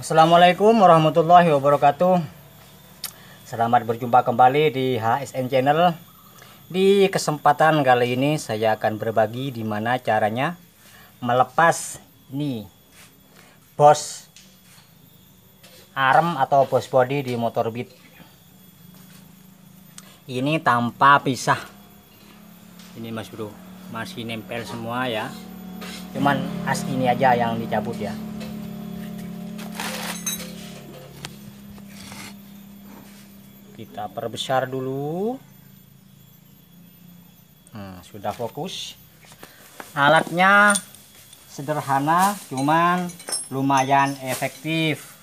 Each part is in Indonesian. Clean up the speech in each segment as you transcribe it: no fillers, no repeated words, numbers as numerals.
Assalamualaikum warahmatullahi wabarakatuh. Selamat berjumpa kembali di HSN Channel. Di kesempatan kali ini saya akan berbagi di mana caranya melepas ini bos arm atau bos body di motor Beat. Ini tanpa pisah. Ini Mas Bro, masih nempel semua ya. Cuman as ini aja yang dicabut ya. Kita perbesar dulu. Sudah fokus. Alatnya sederhana, cuman lumayan efektif.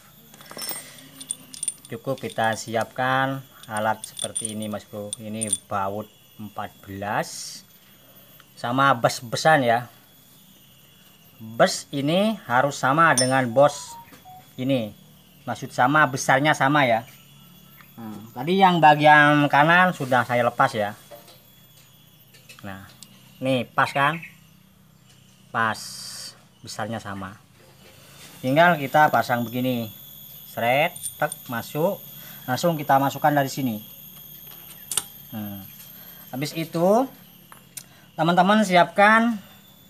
Cukup kita siapkan alat seperti ini Mas Bro. Ini baut 14 sama bes-besan ya. Bes ini harus sama dengan bos ini. Maksud sama, besarnya sama ya. Tadi yang bagian kanan sudah saya lepas ya. Nah, nih pas kan? Pas, besarnya sama. Tinggal kita pasang begini. Seret, tek, masuk. Langsung kita masukkan dari sini. Habis itu teman-teman siapkan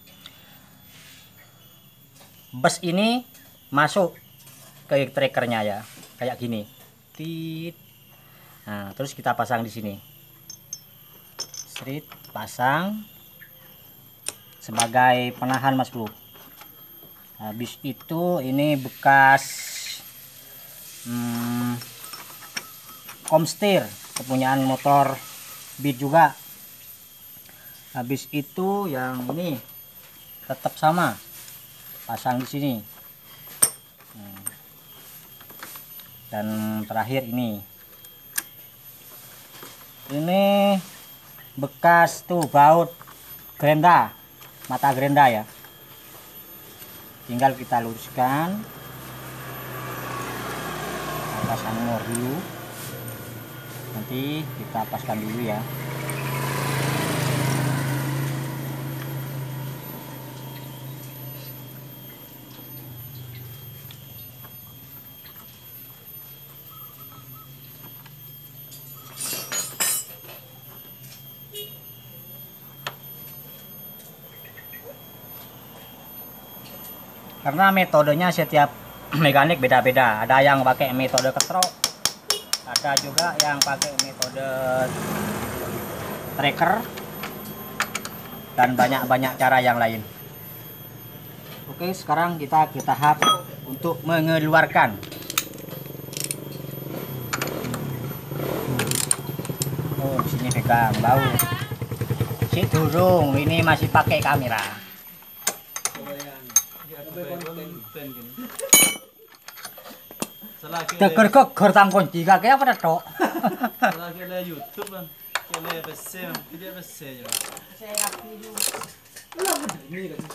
bus ini masuk ke trackernya ya, kayak gini. Tit. Nah, terus kita pasang di sini. Seret, pasang sebagai penahan Mas Bro. Habis itu ini bekas komstir kepunyaan motor Beat juga. Habis itu yang ini tetap sama, pasang di sini. Dan terakhir ini bekas tuh baut gerenda, mata gerenda ya. Tinggal kita luruskan, pasang nomor dulu. Nanti kita paskan dulu ya. Karena metodenya setiap mekanik beda-beda. Ada yang pakai metode ketrok, ada juga yang pakai metode tracker, dan banyak cara yang lain. Oke, sekarang kita ke tahap untuk mengeluarkan. Oh, sini pegang bau. Si durung, ini masih pakai kamera. Teker keker tangkon jika kayak apa tok. Salah kira YouTube kan, kira PC, video PC ya. Saya rapi dulu. Ini kan,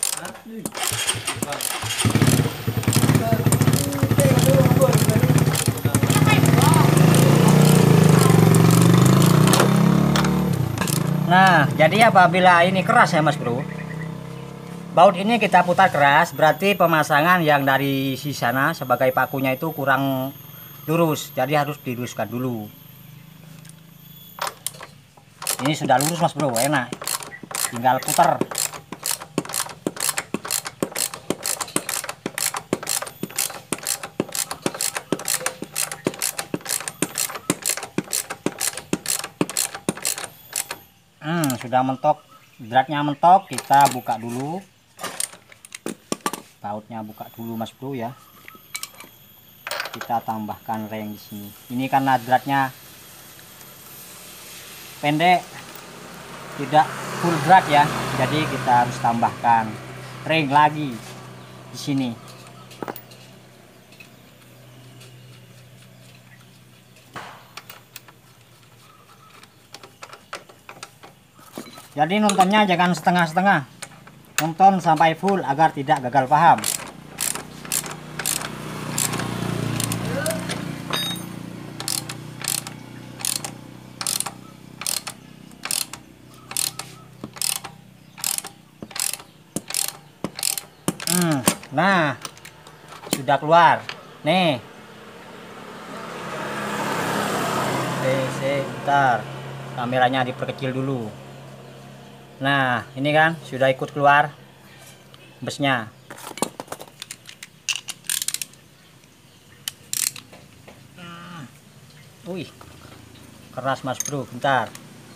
Nah, jadi apabila ini keras ya Mas Bro, baut ini kita putar keras, berarti pemasangan yang dari sisi sana sebagai pakunya itu kurang lurus, jadi harus diluruskan dulu. Ini sudah lurus Mas Bro, enak, tinggal putar. Sudah mentok, beratnya mentok, kita buka dulu. Bautnya buka dulu Mas Bro ya. Kita tambahkan ring di sini. Ini karena dratnya pendek, tidak full drat ya. Jadi kita harus tambahkan ring lagi di sini. Jadi nontonnya jangan setengah-setengah. Nonton sampai full agar tidak gagal paham. Nah, sudah keluar. Nih. Bentar. Kameranya diperkecil dulu. Nah, ini kan sudah ikut keluar busnya. Wih, keras Mas Bro, bentar.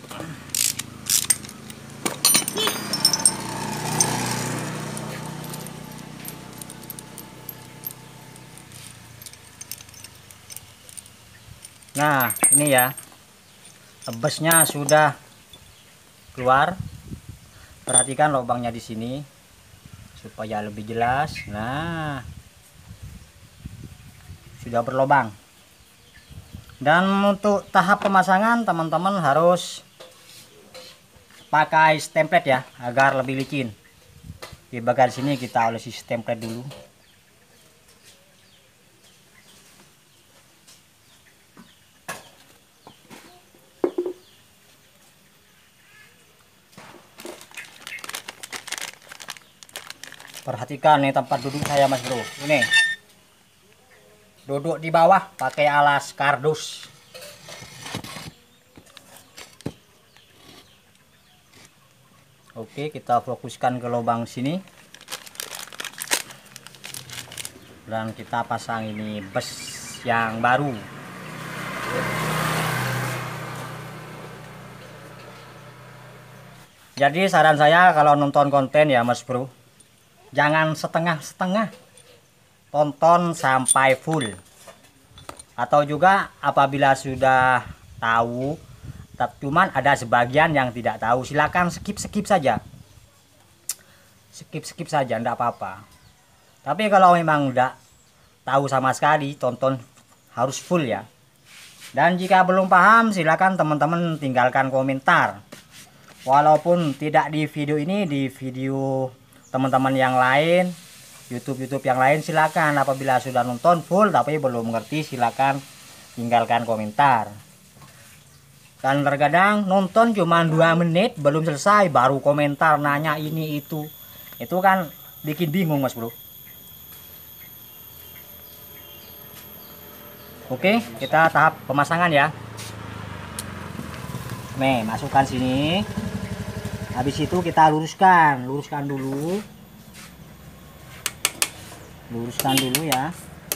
Nah, ini ya, busnya sudah keluar. Perhatikan lubangnya di sini supaya lebih jelas. Nah, sudah berlubang. Dan untuk tahap pemasangan teman-teman harus pakai stemplet ya, agar lebih licin. Di bagian sini kita olesi stemplet dulu. Perhatikan nih tempat duduk saya Mas Bro. Ini duduk di bawah pakai alas kardus. Oke, kita fokuskan ke lubang sini. Dan kita pasang ini bus yang baru. Jadi saran saya kalau nonton konten ya Mas Bro, jangan setengah-setengah, tonton sampai full. Atau juga apabila sudah tahu cuman ada sebagian yang tidak tahu, silakan skip saja, skip saja, enggak apa-apa. Tapi kalau memang enggak tahu sama sekali, tonton harus full ya. Dan jika belum paham, silakan teman-teman tinggalkan komentar. Walaupun tidak di video ini, di video teman-teman yang lain, YouTube yang lain, silakan. Apabila sudah nonton full tapi belum mengerti, silakan tinggalkan komentar. Dan terkadang nonton cuma 2 menit belum selesai baru komentar nanya ini itu kan bikin bingung Mas Bro. Oke, kita tahap pemasangan ya. Nih, masukkan sini. Habis itu kita luruskan dulu. Luruskan dulu ya.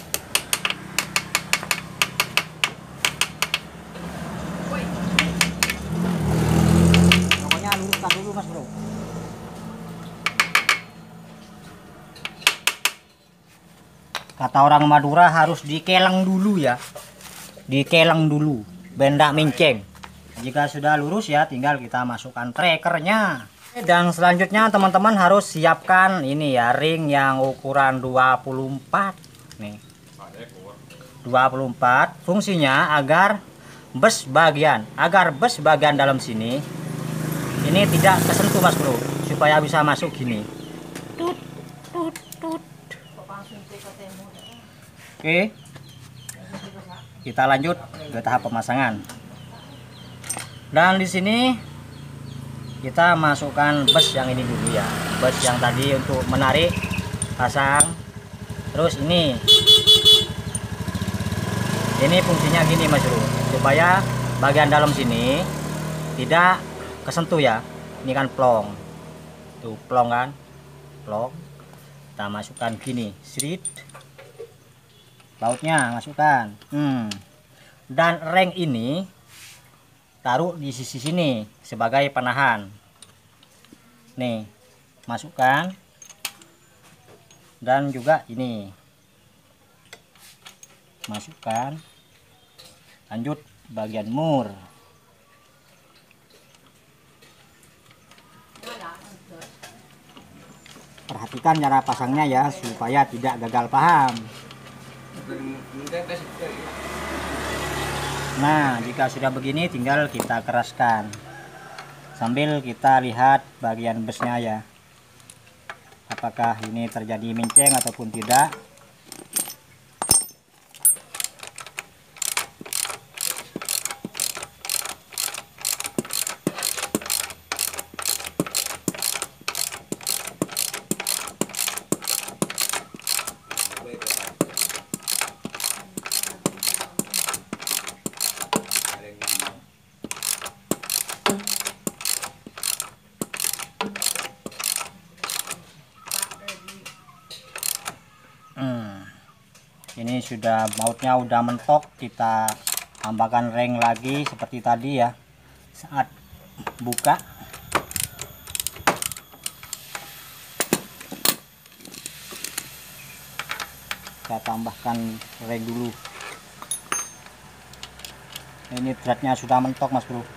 Pokoknya luruskan dulu Mas Bro. Kata orang Madura harus dikeleng dulu ya. Dikeleng dulu, benda menceng. Jika sudah lurus ya, tinggal kita masukkan trackernya. Dan selanjutnya teman-teman harus siapkan ini ya, ring yang ukuran 24 nih. 24 fungsinya agar bus bagian dalam sini ini tidak tersentuh Mas Bro, supaya bisa masuk gini. Oke, kita lanjut ke tahap pemasangan. Dan di sini kita masukkan bus yang ini dulu ya, bus yang tadi untuk menarik, pasang. Terus ini fungsinya gini Mas Bro, supaya bagian dalam sini tidak kesentuh ya. Ini kan plong, tuh plong kan, plong. Kita masukkan gini, srit, bautnya masukkan. Dan reng ini taruh di sisi sini sebagai penahan. Nih, masukkan. Dan juga ini masukkan. Lanjut bagian mur. Perhatikan cara pasangnya ya, supaya tidak gagal paham. Nah, jika sudah begini tinggal kita keraskan. Sambil kita lihat bagian busnya ya, apakah ini terjadi menceng ataupun tidak. Ini sudah bautnya udah mentok, kita tambahkan ring lagi seperti tadi ya. Saat buka kita tambahkan ring dulu. Ini beratnya sudah mentok Mas Bro.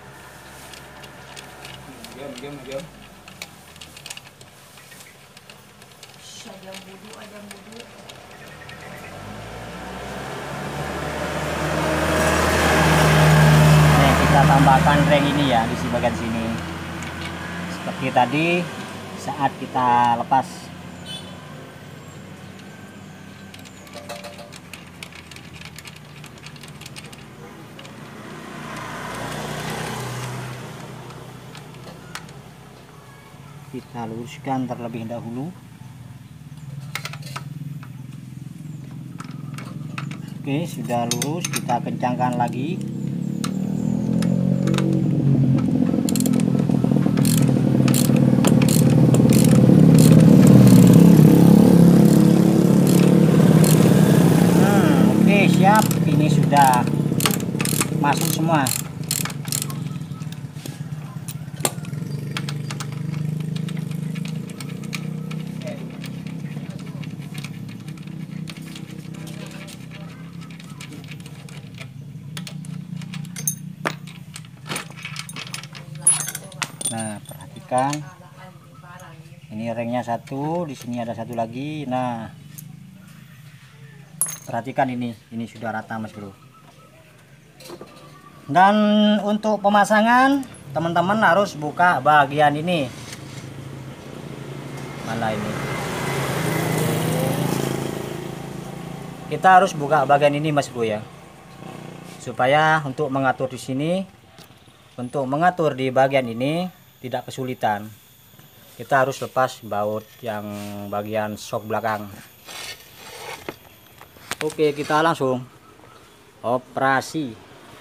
Nih kita tambahkan ring ini ya di bagian sini. Seperti tadi saat kita lepas. Kita luruskan terlebih dahulu. Oke, sudah lurus, kita kencangkan lagi. Oke, siap. Ini sudah masuk semua. Nah, perhatikan. Ini ringnya satu, di sini ada satu lagi. Nah, perhatikan ini sudah rata Mas Bro. Dan untuk pemasangan, teman-teman harus buka bagian ini. Mana ini? Kita harus buka bagian ini Mas Bro ya. Supaya untuk mengatur di sini, untuk mengatur di bagian ini tidak kesulitan. Kita harus lepas baut yang bagian shock belakang. Oke, kita langsung operasi.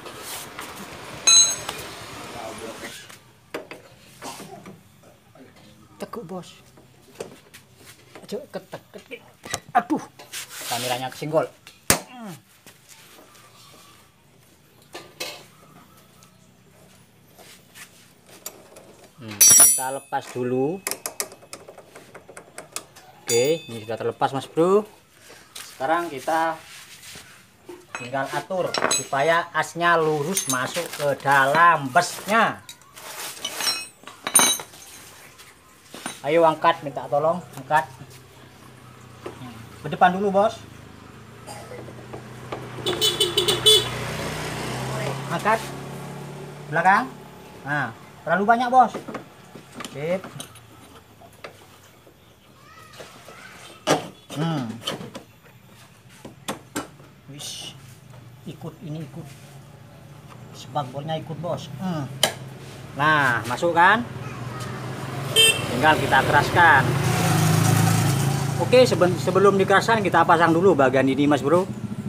Tekuk bos. Ayo ketek. Aduh, kameranya kesenggol. Kita lepas dulu. Oke, ini sudah terlepas Mas Bro. Sekarang kita tinggal atur supaya asnya lurus masuk ke dalam busnya. Ayo angkat, minta tolong angkat. Ke depan dulu bos. Angkat belakang. Nah, terlalu banyak bos. Sip. Wis, ikut ini ikut. Spakbornya ikut bos. Nah, masuk kan? Tinggal kita keraskan. Oke, sebelum dikeraskan kita pasang dulu bagian ini Mas Bro.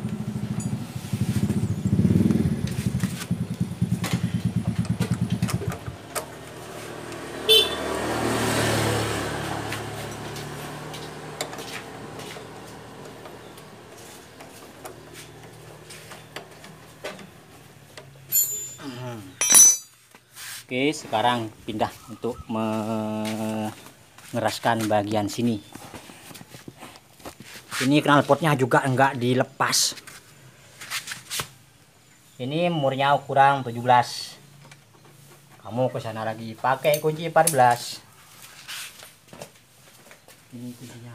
Oke, sekarang pindah untuk mengeraskan bagian sini. Ini knalpotnya juga enggak dilepas. Ini murnya ukuran 17. Kamu ke sana lagi pakai kunci 14. Ini kuncinya.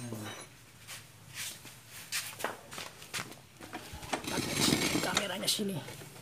Kameranya sini.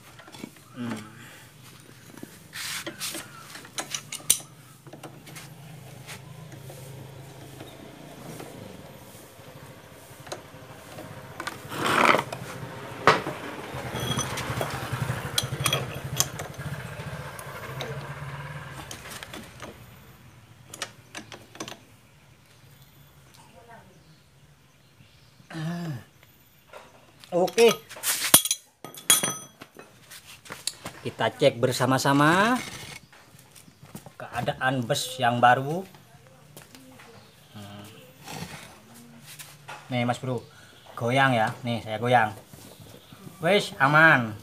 Oke, kita cek bersama-sama keadaan bus yang baru. Nih Mas Bro, goyang ya. Nih saya goyang. Wes aman.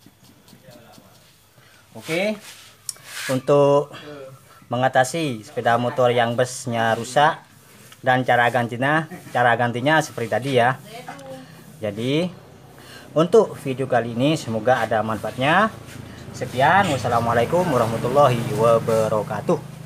Oke. Untuk mengatasi sepeda motor yang busnya rusak dan cara gantinya seperti tadi ya. Jadi untuk video kali ini semoga ada manfaatnya. Sekian, wassalamualaikum warahmatullahi wabarakatuh.